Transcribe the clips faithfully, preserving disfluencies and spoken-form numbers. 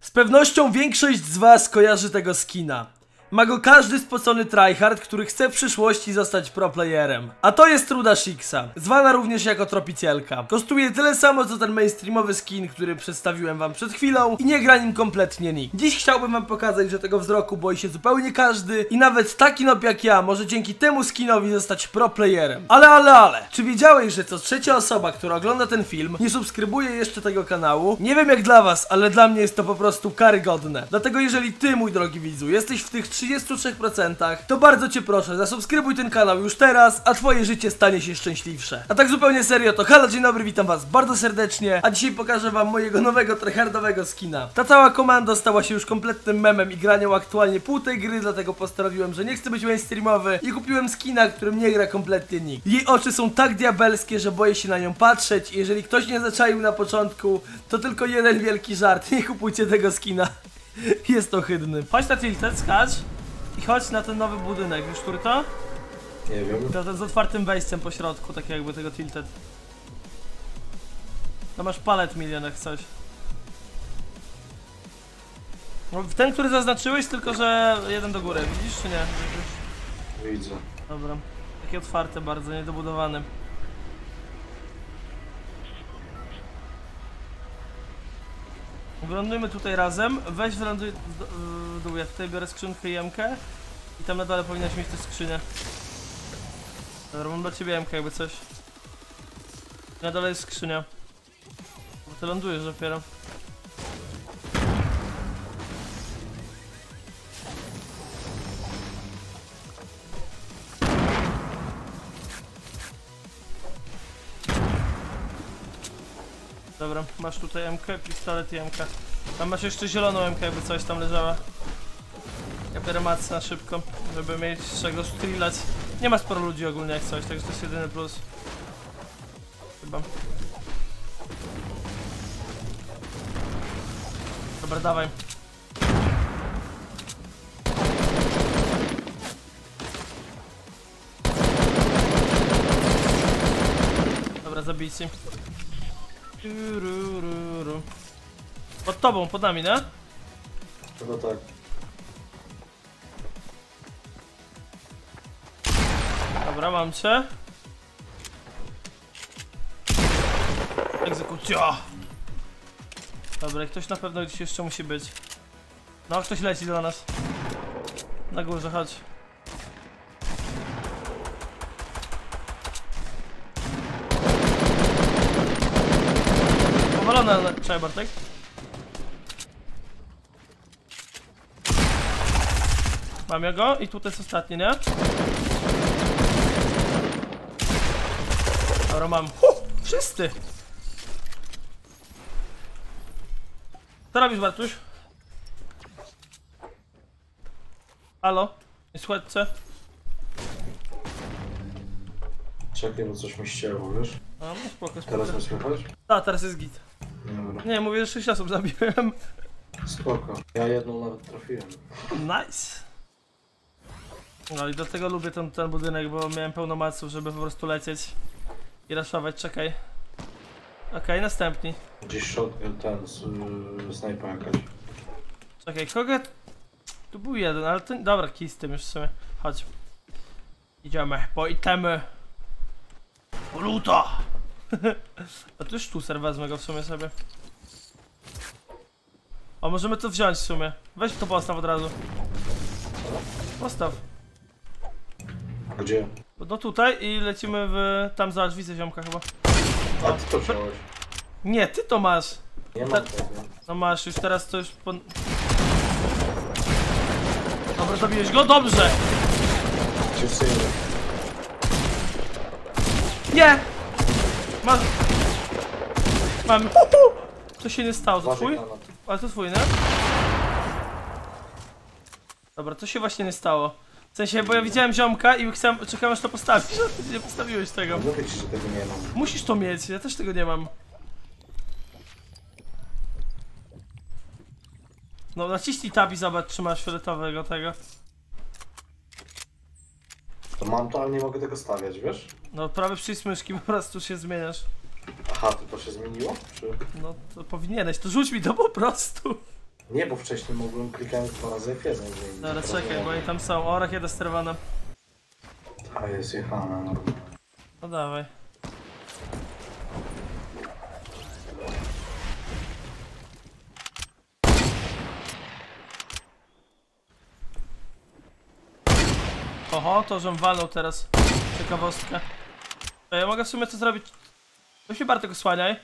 Z pewnością większość z was kojarzy tego skina. Ma go każdy spocony tryhard, który chce w przyszłości zostać pro playerem. A to jest Ruda Shixa, zwana również jako Tropicielka. Kosztuje tyle samo co ten mainstreamowy skin, który przedstawiłem wam przed chwilą i nie gra nim kompletnie nikt. Dziś chciałbym wam pokazać, że tego wzroku boi się zupełnie każdy i nawet taki nob jak ja może dzięki temu skinowi zostać pro playerem. Ale, ale, ale, czy wiedziałeś, że co trzecia osoba, która ogląda ten film, nie subskrybuje jeszcze tego kanału? Nie wiem jak dla was, ale dla mnie jest to po prostu karygodne. Dlatego jeżeli ty, mój drogi widzu, jesteś w tych trzydziestu trzech procentach, to bardzo cię proszę, zasubskrybuj ten kanał już teraz, a twoje życie stanie się szczęśliwsze. A tak zupełnie serio, to halo, dzień dobry, witam was bardzo serdecznie, a dzisiaj pokażę wam mojego nowego tryhardowego skina. Ta cała komanda stała się już kompletnym memem i gra nią aktualnie pół tej gry, dlatego postanowiłem, że nie chcę być mainstreamowy i kupiłem skina, którym nie gra kompletnie nikt. Jej oczy są tak diabelskie, że boję się na nią patrzeć i jeżeli ktoś nie zaczaił na początku, to tylko jeden wielki żart, nie kupujcie tego skina. Jest ohydny. Chodź na tilted, skacz i chodź na ten nowy budynek. Wiesz, który to? Nie wiem. To, to z otwartym wejściem po środku, tak jakby tego tilted. To masz palet milion jak coś. No, ten, który zaznaczyłeś, tylko że jeden do góry. Widzisz czy nie? Widzę. Dobra. Takie otwarte bardzo, niedobudowany. Wylądujmy tutaj razem, weź wyląduj w dół, ja tutaj biorę skrzynkę i jemkę i tam na dole powinnaś mieć tę skrzynię. Dobra, mam dla ciebie jemkę jakby coś. Na dole jest skrzynia. Bo ty lądujesz dopiero. Dobra, masz tutaj M K, pistolet i M K. Tam masz jeszcze zieloną M K, jakby coś tam leżała. Ja biorę mac na szybko, żeby mieć z czego strzelać. Nie ma sporo ludzi ogólnie jak coś, także to jest jedyny plus. Chyba. Dobra, dawaj. Dobra, zabijcie. Pod tobą, pod nami, nie? Chyba tak. Dobra, mam cię. Egzekucja! Dobra, ktoś na pewno gdzieś jeszcze musi być. No, ktoś leci do nas. Na górze, chodź. Powalone, czekaj Bartek. Mam ja go i tutaj jest ostatni, nie? Dobra, mam. Huh, wszyscy! Co robisz, Bartuś? Halo? Nie słuchajcie? Czekaj, bo coś mi ścięło, wiesz? A, no spoko, spoko. Teraz mnie słychać? A, teraz jest git. Dobra. Nie, mówię, że sześć osób zabiłem. Spoko. Ja jedną nawet trafiłem. Nice. No i do tego lubię ten, ten budynek, bo miałem pełno maców, żeby po prostu lecieć i raszować. Czekaj. Okej, okay, następni. Gdzieś shotgun ten, z, yy, snajpa jakaś. Czekaj, kogo? Tu był jeden, ale ten... Dobra, kij z tym już w sumie. Chodź. Idziemy, po itemy. Po luta! A tu już sztucer, wezmę go w sumie sobie. O, możemy to wziąć w sumie. Weź to postaw od razu. Postaw. Gdzie? No tutaj i lecimy w... Tam zobacz, widzę ziomka chyba. A ty to wziąłeś? Nie, ty to masz. Nie Ta... mam tego. No masz, już teraz to już po... Dobra, zabiłeś go? Dobrze! Wszyscy jeden. Nie! Masz... Mam... Co się nie stało, to twój? Ale to twój, nie? Dobra, to się właśnie nie stało. W sensie, bo ja widziałem ziomka i chciałem, czekałem aż to postawisz, a ty nie postawiłeś tego. No mówię ci, że tego nie mam. Musisz to mieć, ja też tego nie mam. No naciśnij tab i zobacz, czy masz fioletowego tego. To mam to, ale nie mogę tego stawiać, wiesz? No prawy przycisk myszki, po prostu się zmieniasz. Aha, to to się zmieniło? Czy... No to powinieneś, to rzuć mi to po prostu. Nie, bo wcześniej mogłem klikać dwa razy F jeden. Dobra, czekaj, bo oni tam są. O, rakieta sterowana. A jest jechana, no. No dawaj. Oho, to żem walnął teraz. Ciekawostka. To ja mogę w sumie to zrobić. To się Bartek osłaniaj.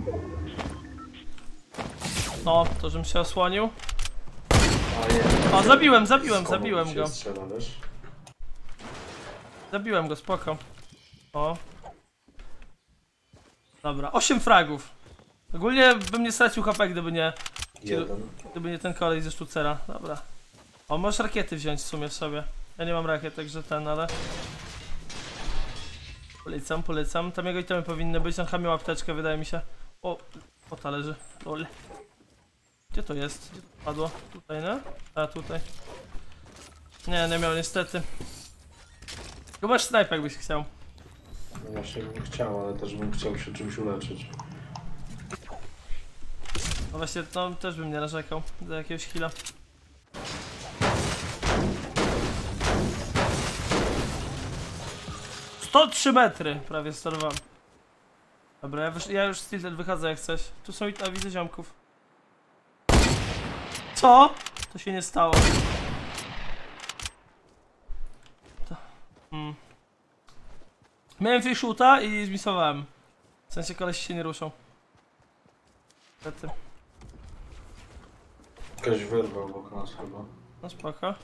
No, to żem się osłonił. A jest. O, zabiłem, zabiłem, Z komu zabiłem się go. strzela, wiesz? Zabiłem go, spoko. O. Dobra, osiem fragów. Ogólnie bym nie stracił H P, gdyby nie... Jeden. Gdyby nie ten kolej ze sztucera. Dobra. O, możesz rakiety wziąć w sumie w sobie. Ja nie mam rakiet, także ten, ale... Polecam, polecam. Tam jego itemy powinny być. On chyba miał apteczkę, wydaje mi się. O, o talerzy. Lol. Gdzie to jest? Gdzie to padło? Tutaj, nie? A, tutaj. Nie, nie miał niestety. Tylko masz snajpę, jakbyś chciał. No właśnie bym chciał, ale też bym chciał się czymś uleczyć. No właśnie, no też bym nie narzekał do jakiegoś heala. sto trzy metry, prawie sto dwa. Dobra, ja, wysz, ja już z tilted wychodzę jak coś. Tu są i a, widzę ziomków. Co? To się nie stało. To. Hmm. Miałem fishuta i zmisowałem. W sensie koleś się nie ruszą. Niestety. Ktoś wyrwał obok nas chyba. No spoko.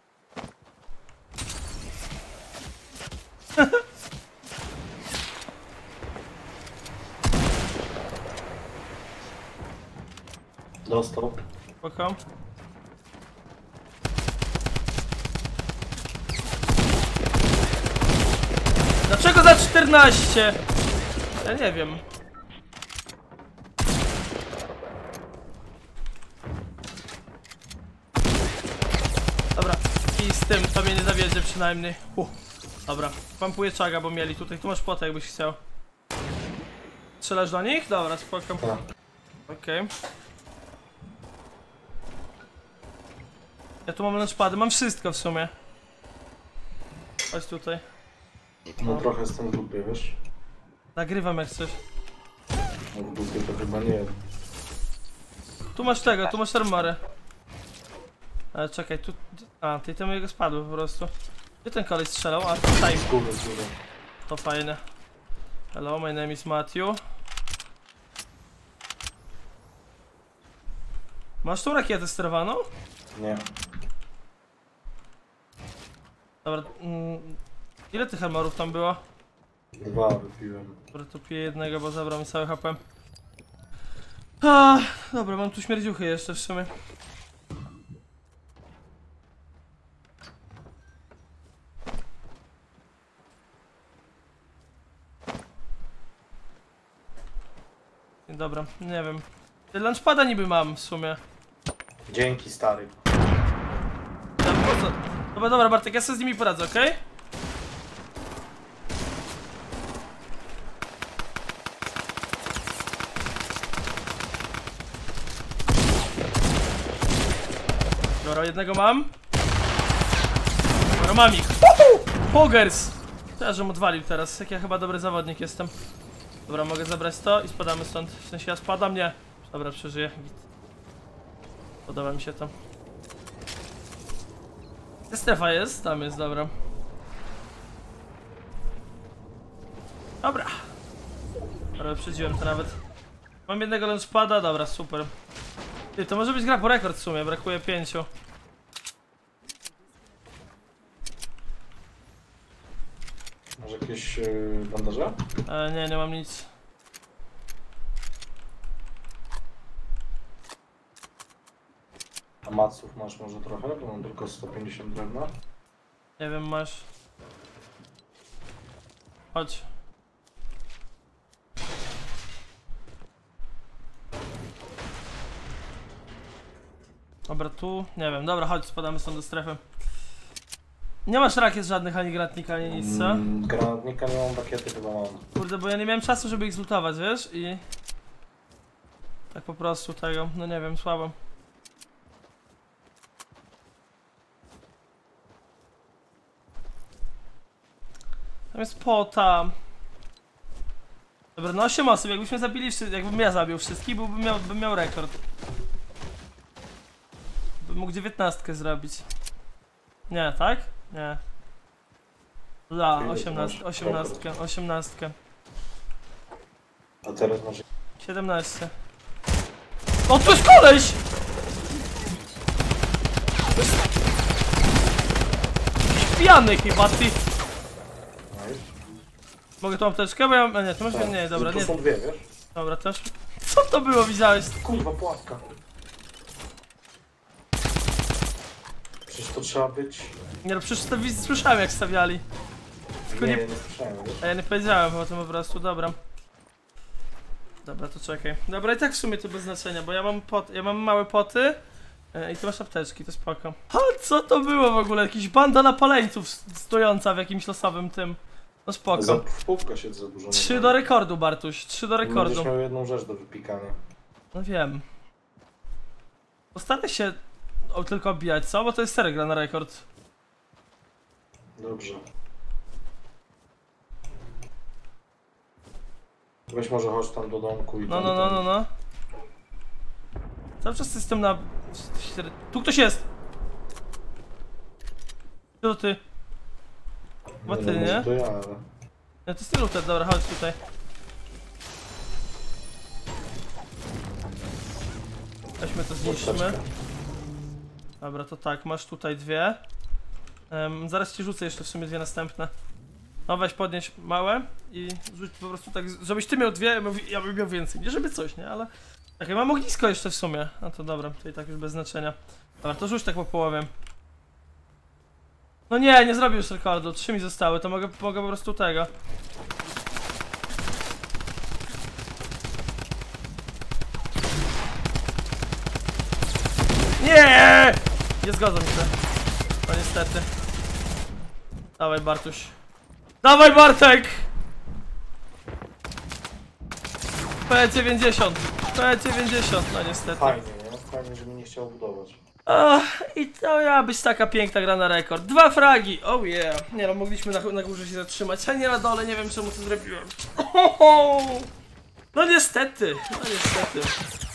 Dostał. Spoko. Dlaczego za czternaście? Ja nie wiem. Dobra, i z tym to mnie nie zawiedzie przynajmniej. Uh. Dobra, pampuję czaga, bo mieli tutaj. Tu masz płotę, jakbyś chciał. Strzelasz do nich? Dobra, spoko. Tak. Okej. Okay. Ja tu mam launchpady, mam wszystko w sumie. Chodź tutaj. No trochę jestem w dupie, wiesz? Nagrywam jak coś. No w dupie to chyba nie. Tu masz tego, tu masz armorę. Ale czekaj, tu... A, tej temu jego spadły po prostu. Gdzie ten koleś strzelał? A, tutaj. Z góry, z góry. To fajne. Hello, my name is Matthew. Masz tą rakietę sterowaną? Nie. Dobra, mm, ile tych armorów tam było? Dwa wypiłem. Dobra, to piję jednego, bo zabrał mi całe H P. Ah, dobra, mam tu śmierdziuchy jeszcze w sumie. Dobra, nie wiem. Launchpada niby mam w sumie. Dzięki, stary. Tam, po co? Dobra, dobra, Bartek, ja sobie z nimi poradzę, okej? Okay? Dobra, jednego mam. Dobra, mam ich. Pogers! Ja żem odwalił teraz, jak ja chyba dobry zawodnik jestem. Dobra, mogę zabrać to i spadamy stąd. W sensie ja spadam, nie. Dobra, przeżyję. Podoba mi się to. Gdzie strefa jest? Tam jest, dobra. Dobra. Dobra, wyprzedziłem to nawet. Mam jednego launchpada, dobra, super. Ty, to może być gra po rekord w sumie, brakuje pięciu. Masz jakieś yy, bandaże? E, nie, nie mam nic. A maców masz może trochę? Bo mam tylko sto pięćdziesiąt drewna. Nie wiem, masz. Chodź. Dobra, tu, nie wiem, dobra, chodź, spadamy stąd do strefy. Nie masz rakiet żadnych, ani granatnika, ani nic, co? Mm, granatnika nie mam, rakiety chyba mam. Kurde, bo ja nie miałem czasu, żeby ich zlutować, wiesz? I... Tak po prostu tego, no nie wiem, słabo. Tam jest pota. Dobra, no osiem osób, jakbyśmy zabili, jakbym ja zabił wszystkich, byłbym miał, bym miał rekord. Bym mógł dziewiętnastkę zrobić. Nie, tak? Nie. La, osiemnastkę, osiemnastkę, osiemnastkę. A teraz masz... siedemnaście. O, tu jest koleś! Pijany chyba, ty. Mogę tą apteczkę? Bo ja... A nie, to masz... Tak, Nie, dobra, to nie. są dwie, wiesz? Dobra, też. Co to było, widziałeś? Kurwa, płatka. Przecież to trzeba być... Nie no, przecież to wiz- słyszałem jak stawiali. Tylko Nie, nie... nie, nie słyszałem, wiesz? A ja nie powiedziałem o tym po prostu, dobra. Dobra, to czekaj. Dobra, i tak w sumie to bez znaczenia, bo ja mam pot... ja mam małe poty e, i ty masz apteczki, to spoko. A co to było w ogóle? Jakiś banda napaleńców stojąca w jakimś losowym tym. No Za spoko. półka się zadłużona. Trzy do rekordu, Bartuś, trzy do rekordu. Będziesz miał jedną rzecz do wypikania. No wiem. Postaraj się o, tylko obijać, co? Bo to jest serio gra na rekord. Dobrze. Weź może chodź tam do domku i No, tam, no, no, tam. no, no. Cały czas jestem na... Tu ktoś jest! To ty. Chyba ty, no, może nie? to ja, ale... Nie, to jest nie looter, dobra, chodź tutaj. Weźmy to, zniszczmy. Kurczeczkę. Dobra, to tak, masz tutaj dwie. Um, zaraz ci rzucę jeszcze w sumie dwie następne. No weź podnieś małe i rzuć po prostu tak, żebyś ty miał dwie, ja, miał, ja bym miał więcej. Nie żeby coś, nie? Ale... Tak, ja mam ognisko jeszcze w sumie. No to dobra, to i tak już bez znaczenia. Dobra, to rzuć tak po połowie. No nie, nie zrobił już rekordu, trzy mi zostały, to mogę, mogę po prostu tego. Nie! Nie zgodzę mi się. No niestety. Dawaj Bartuś. Dawaj Bartek! P dziewięćdziesiąt. P dziewięćdziesiąt, no niestety. Fajnie, nie? Fajnie, że mi nie chciał budować. Ach, i to miała być taka piękna gra na rekord. Dwa fragi, oh yeah. Nie no, mogliśmy na, na górze się zatrzymać, a nie na dole, nie wiem czemu to zrobiłem. No niestety, no niestety.